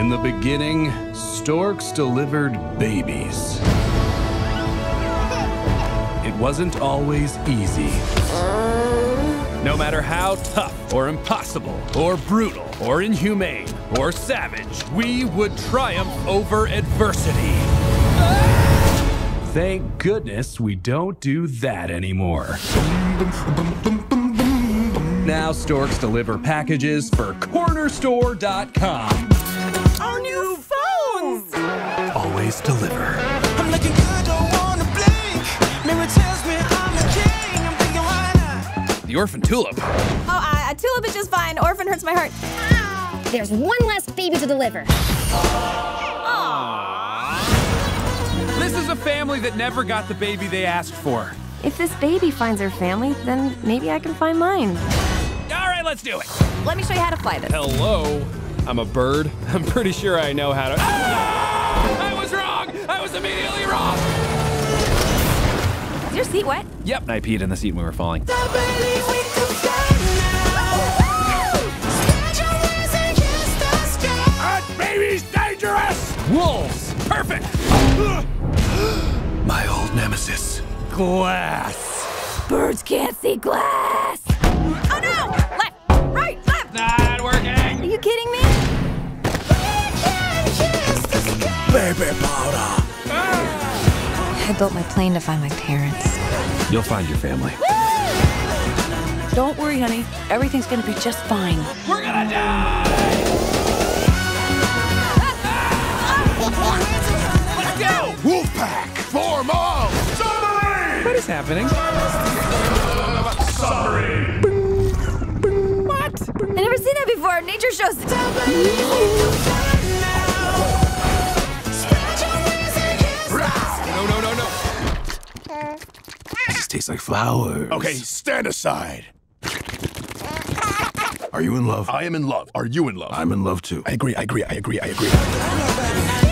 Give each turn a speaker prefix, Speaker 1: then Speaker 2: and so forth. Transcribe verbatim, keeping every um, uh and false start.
Speaker 1: In the beginning, storks delivered babies. It wasn't always easy. No matter how tough or impossible or brutal or inhumane or savage, we would triumph over adversity. Thank goodness we don't do that anymore. Now Storks deliver packages for Cornerstore dot com.
Speaker 2: Our new phones!
Speaker 1: Always deliver.
Speaker 2: I'm looking good, don't wanna blink. Mirror tells me I'm a king. I'm thinking, why not?
Speaker 1: The orphan tulip.
Speaker 3: Oh, uh, a tulip is just fine. Orphan hurts my heart.
Speaker 4: There's one less baby to deliver.
Speaker 5: This is a family that never got the baby they asked for.
Speaker 6: If this baby finds her family, then maybe I can find mine.
Speaker 5: All right, let's do it.
Speaker 3: Let me show you how to fly this.
Speaker 5: Hello, I'm a bird. I'm pretty sure I know how to. Ah! I was wrong. I was immediately wrong.
Speaker 3: Is your seat wet?
Speaker 5: Yep, I peed in the seat when we were falling.
Speaker 1: That baby's dangerous!
Speaker 5: Wolves, perfect.
Speaker 1: My old nemesis. Glass.
Speaker 3: Birds can't see glass. Oh no! Left, right, left.
Speaker 5: Not working.
Speaker 3: Are you kidding me?
Speaker 1: Baby powder.
Speaker 6: I built my plane to find my parents.
Speaker 5: You'll find your family.
Speaker 7: Don't worry, honey. Everything's gonna be just fine.
Speaker 5: We're gonna die. Let's go.
Speaker 1: Wolfpack. Form up. Submarine.
Speaker 5: What is happening?
Speaker 1: Submarine.
Speaker 3: What? I never seen that before. Nature shows.
Speaker 5: No, no, no, no.
Speaker 1: This tastes like flowers.
Speaker 8: Okay, stand aside.
Speaker 1: Are you in love?
Speaker 8: I am in love. Are you in love?
Speaker 1: I'm in love too.
Speaker 8: I agree, I agree, I agree, I agree.